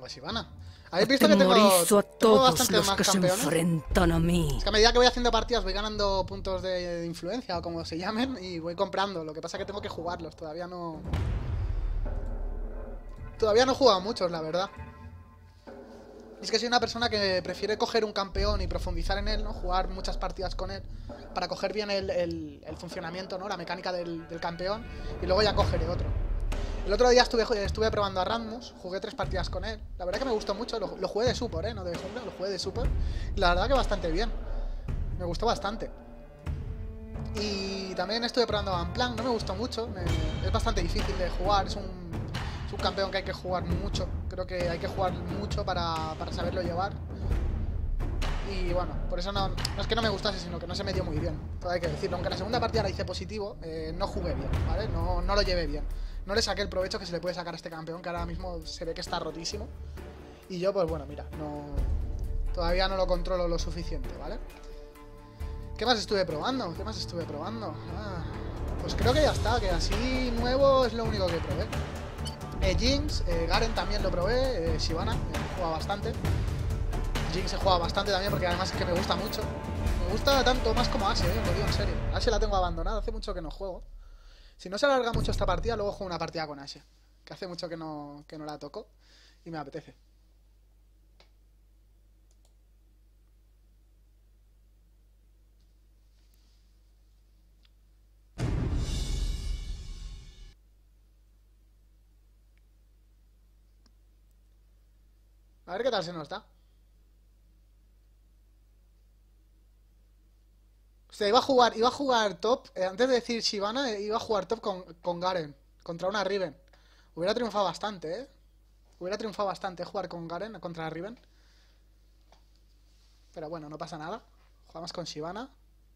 Shyvana. ¿Habéis visto que tengo Atemorizo a todos bastantes los más que se campeones? enfrentan a mí. Es que a medida que voy haciendo partidas voy ganando puntos de influencia o como se llamen y voy comprando. Lo que pasa es que tengo que jugarlos. Todavía no he jugado muchos, la verdad. Es que soy una persona que prefiere coger un campeón y profundizar en él, ¿no? Jugar muchas partidas con él para coger bien el funcionamiento, ¿no? La mecánica del campeón y luego ya cogeré otro. El otro día estuve probando a Randmus, jugué 3 partidas con él. La verdad que me gustó mucho, lo jugué de support, no de jungla, lo jugué de support. Y la verdad que bastante bien. Me gustó bastante. Y también estuve probando a Amplan, no me gustó mucho. Es bastante difícil de jugar, es un campeón que hay que jugar mucho. Creo que hay que jugar mucho para saberlo llevar. Y bueno, por eso no es que no me gustase, sino que no se me dio muy bien. Todo hay que decirlo. Aunque la segunda partida la hice positivo, no jugué bien, ¿vale? No lo llevé bien. No le saqué el provecho que se le puede sacar a este campeón, que ahora mismo se ve que está rotísimo. Y yo, pues bueno, mira, todavía no lo controlo lo suficiente, ¿vale? ¿Qué más estuve probando? Pues creo que ya está, que así nuevo es lo único que probé. Jinx, Garen también lo probé, Shyvana, juega bastante. Jinx se juega bastante también porque además es que me gusta mucho. Me gusta tanto más como Ashe, lo digo en serio. Ashe la tengo abandonada, hace mucho que no juego. Si no se alarga mucho esta partida, luego juego una partida con Ashe, que hace mucho que no la toco y me apetece. A ver qué tal se nos da. O sea, iba a jugar top, antes de decir Shyvana, iba a jugar top con Garen, contra una Riven. Hubiera triunfado bastante, Hubiera triunfado bastante jugar con Garen contra la Riven. Pero bueno, no pasa nada. Jugamos con Shyvana.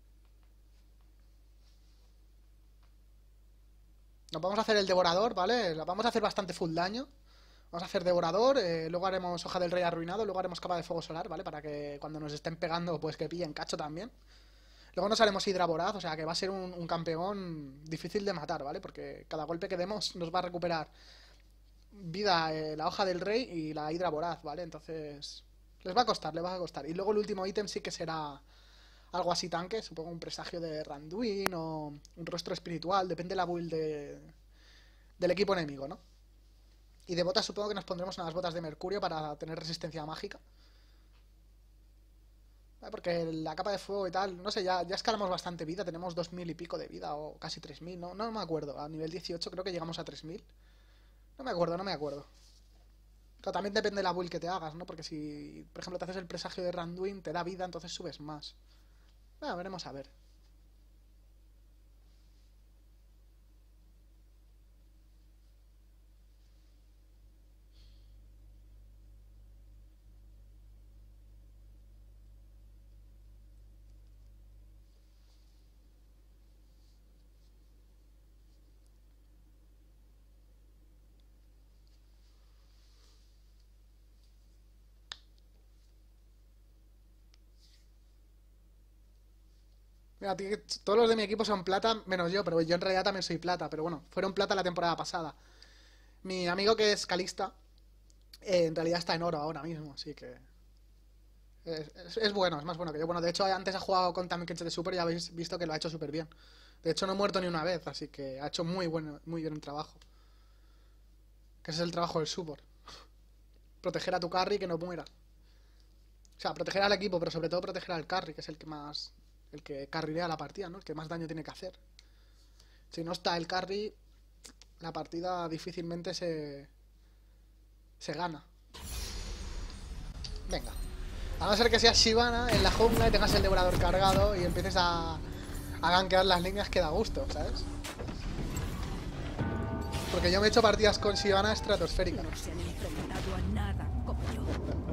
Nos vamos a hacer el devorador, ¿vale? Vamos a hacer bastante full daño. Vamos a hacer devorador, luego haremos hoja del rey arruinado, luego haremos capa de fuego solar, ¿vale? Para que cuando nos estén pegando, pues que pillen cacho también. Luego nos haremos Hydra Voraz, o sea que va a ser un campeón difícil de matar, ¿vale? Porque cada golpe que demos nos va a recuperar vida, la hoja del rey y la Hydra Voraz, ¿vale? Entonces les va a costar. Y luego el último ítem sí que será algo así tanque, supongo un presagio de Randuin o un rostro espiritual, depende de la build del equipo enemigo, ¿no? Y de botas supongo que nos pondremos unas botas de mercurio para tener resistencia mágica. Porque la capa de fuego y tal, no sé, ya escalamos bastante vida, tenemos 2000 y pico de vida o casi 3000, no me acuerdo. A nivel 18 creo que llegamos a 3000. No me acuerdo. Pero también depende de la build que te hagas, ¿no? Porque si, por ejemplo, te haces el presagio de Randuin, te da vida, entonces subes más. Bueno, veremos a ver. Mira, todos los de mi equipo son plata, menos yo, pero yo en realidad también soy plata. Pero bueno, fueron plata la temporada pasada. Mi amigo que es calista, en realidad está en oro ahora mismo, así que es bueno, es más bueno que yo. Bueno, de hecho antes ha jugado con Tamen Kench de Super y habéis visto que lo ha hecho súper bien. De hecho no he muerto ni una vez, así que ha hecho muy bien el trabajo. Que ese es el trabajo del support. Proteger a tu carry y que no muera. O sea, proteger al equipo, pero sobre todo proteger al carry, que es el que más... El que carrilea la partida, ¿no? El que más daño tiene que hacer. Si no está el carry, la partida difícilmente se gana. Venga. A no ser que seas Shyvana en la jungla y tengas el devorador cargado y empieces a gankear las líneas que da gusto, ¿sabes? Porque yo me he hecho partidas con Shyvana estratosféricas. No se han enfrentado a nada como yo.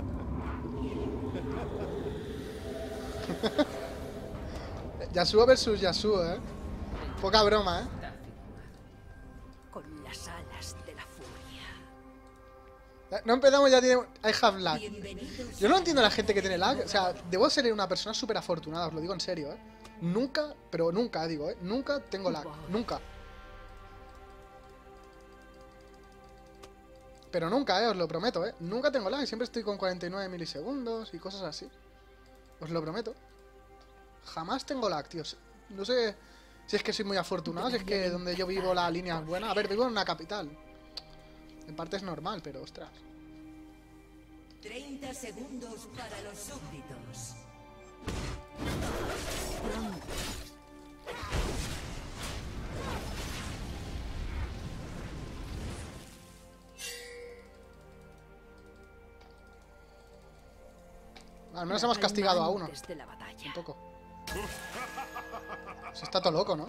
Yasuo versus Yasuo, Poca broma, Con las alas de la furia. No empezamos, ya tiene... I have lag. Bienvenidos. Yo no entiendo a la gente que tiene lag. O sea, debo ser una persona súper afortunada, os lo digo en serio, Nunca, pero nunca, digo, nunca tengo lag. Nunca. Pero nunca, os lo prometo, nunca tengo lag, siempre estoy con 49 milisegundos y cosas así. Os lo prometo. Jamás tengo lag, tíos. No sé si es que soy muy afortunado, si es que donde yo vivo la línea es buena. A ver, vivo en una capital. En parte es normal, pero ostras. 30 segundos para los súbditos. Al menos hemos castigado a uno. De la batalla. Un poco. Se está todo loco, ¿no?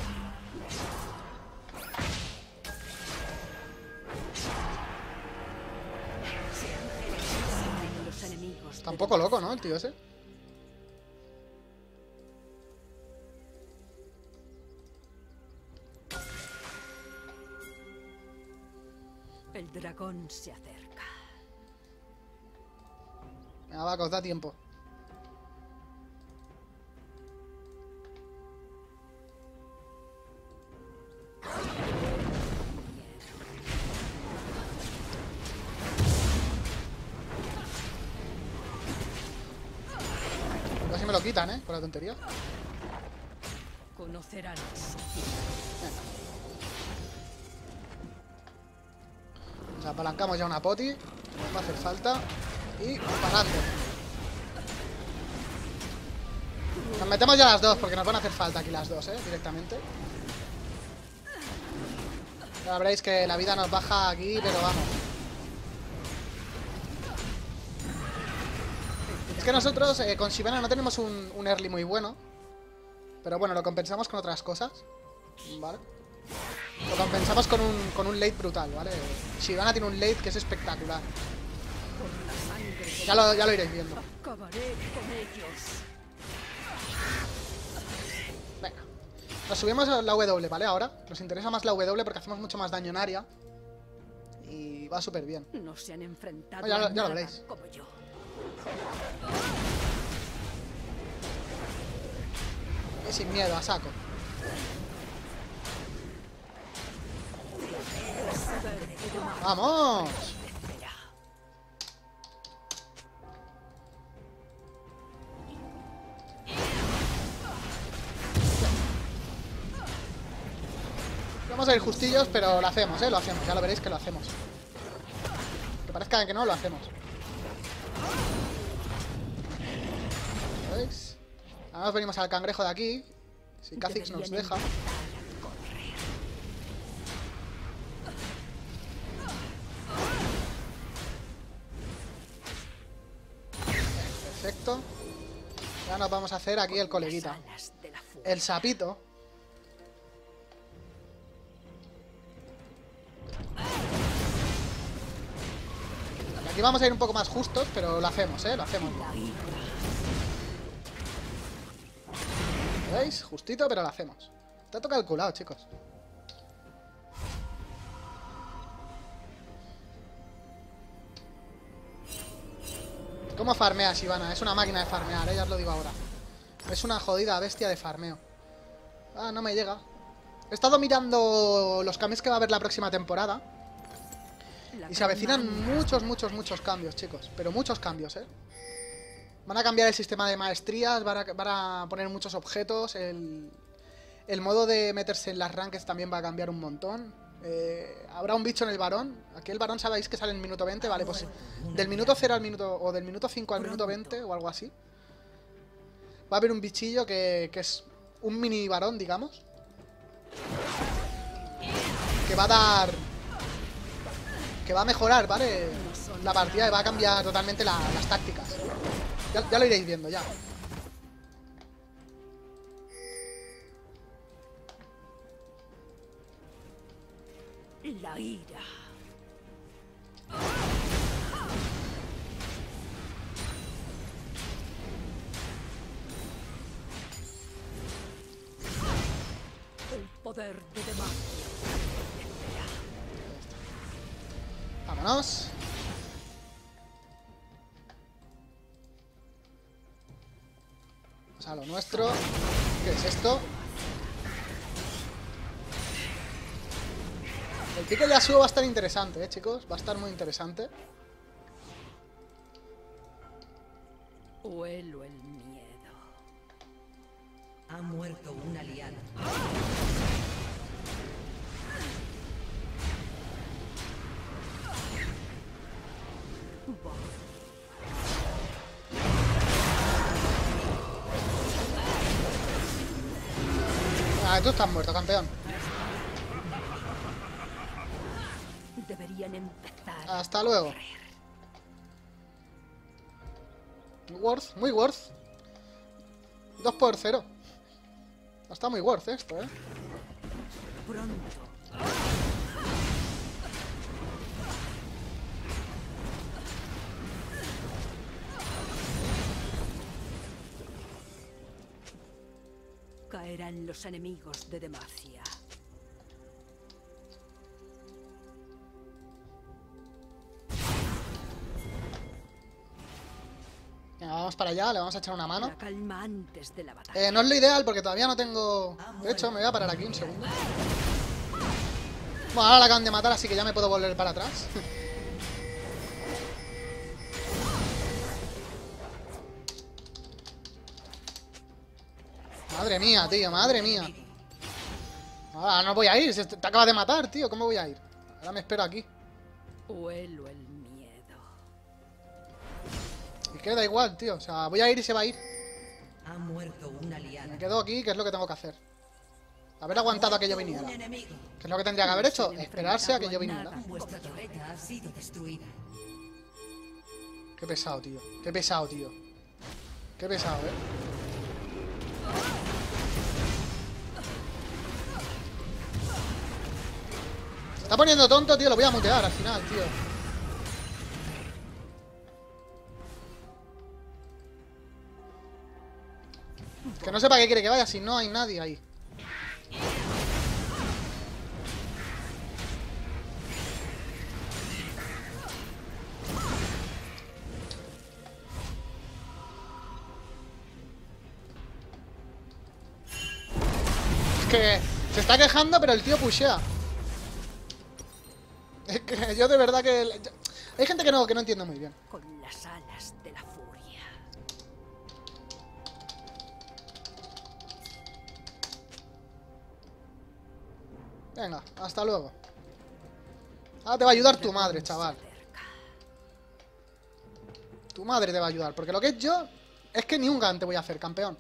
Los enemigos Está un poco loco, ¿no? El tío ese. El dragón se acerca. Venga, va, que os da tiempo. Casi me lo quitan, por la tontería. Conocerán. Nos apalancamos ya una poti. Nos va a hacer falta. Y parando. Nos metemos ya las dos, porque nos van a hacer falta aquí las dos, directamente. Ya veréis que la vida nos baja aquí, pero vamos. Es que nosotros con Shyvana no tenemos un early muy bueno. Pero bueno, lo compensamos con otras cosas. ¿Vale? Lo compensamos con un late brutal, ¿vale? Shyvana tiene un late que es espectacular. Ya lo iréis viendo. Acabaré con ellos. Venga. Nos subimos a la W, ¿vale? Ahora. Nos interesa más la W porque hacemos mucho más daño en área. Y va súper bien. No se han enfrentado Ya a lo nada veréis. como yo. Y sin miedo, a saco. ¡Vamos! Vamos a ir justillos, pero lo hacemos, lo hacemos. Ya lo veréis que lo hacemos. Que parezca que no, lo hacemos. ¿Veis? Además venimos al cangrejo de aquí. Si Kha'Zix nos deja. Perfecto. Ya nos vamos a hacer aquí el coleguita. El sapito. Y aquí vamos a ir un poco más justos, pero lo hacemos, lo hacemos. ¿Veis? Justito, pero lo hacemos. Está todo calculado, chicos. ¿Cómo farmea Shyvana? Es una máquina de farmear, ya os lo digo ahora. Es una jodida bestia de farmeo. Ah, no me llega. He estado mirando los cambios que va a haber la próxima temporada. Y se avecinan muchos cambios, chicos. Pero muchos cambios, Van a cambiar el sistema de maestrías, van a poner muchos objetos. El modo de meterse en las rankeds también va a cambiar un montón. Habrá un bicho en el varón. Aquí el varón sabéis que sale en el minuto 20. Vale, pues del minuto 0 al minuto... O del minuto 5 al minuto 20 o algo así. Va a haber un bichillo que es un mini varón, digamos. Que va a dar... Que va a mejorar, ¿vale? La partida y va a cambiar totalmente las tácticas. Ya lo iréis viendo, ya. La ira. El poder de Demacia. Vámonos. Vamos a lo nuestro. ¿Qué es esto? El pique de Yasuo va a estar interesante, chicos. Va a estar muy interesante. Huelo el miedo. Ha muerto un aliado. Voz. Ah, tú estás muerto, campeón. Deberían empezar. Hasta luego. Worth, muy worth. 2/0. Está muy worth esto, Pronto. Caerán los enemigos de Demacia. Venga, vamos para allá, le vamos a echar una mano. La calma antes de la batalla. No es lo ideal porque todavía no tengo... De hecho, me voy a parar aquí un segundo. Bueno, ahora la acaban de matar, así que ya me puedo volver para atrás. Madre mía, tío, madre mía. Ahora no voy a ir, te acabas de matar, tío, ¿cómo voy a ir? Ahora me espero aquí. Huelo el miedo. Y que da igual, tío, o sea, voy a ir y se va a ir. Ha muerto un aliado. Me quedo aquí, que es lo que tengo que hacer. Haber aguantado a que yo viniera. Un Que enemigo. es lo que tendría que haber hecho, esperarse a que yo viniera. Vuestra torreta ha sido destruida. Qué pesado, tío. Qué pesado, tío. Qué pesado, Se está poniendo tonto, tío. Lo voy a mutear al final, tío. Que no sepa qué quiere que vaya si no hay nadie ahí. Es que se está quejando, pero el tío pushea. Es que yo de verdad que... Hay gente que no entiende muy bien. Con las alas de la furia. Venga, hasta luego. Ahora te va a ayudar tu madre, chaval. Tu madre te va a ayudar, porque lo que es yo es que ni un gan te voy a hacer, campeón.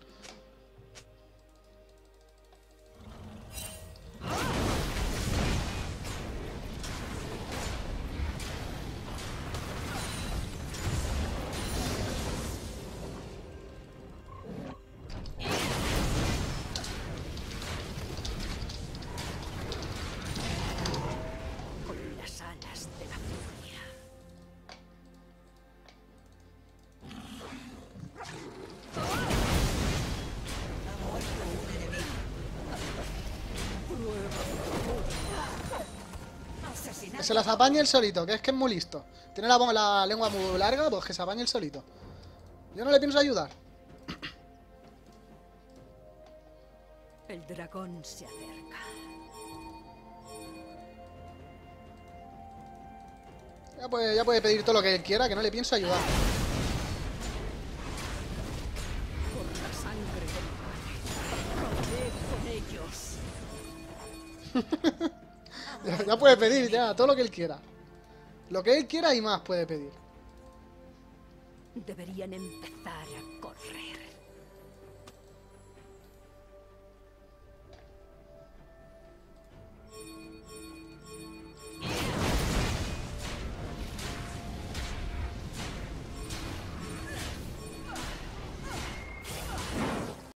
Con las alas de la furia. Que se las apañe el solito, que es muy listo. Tiene la lengua muy larga, pues que se apañe el solito. Yo no le pienso ayudar. El dragón se acerca. Ya puede pedir todo lo que él quiera, que no le pienso ayudar. Por la sangre de mi padre. Rodé con ellos. Ya puede pedir, ya, todo lo que él quiera. Lo que él quiera y más puede pedir. Deberían empezar a correr.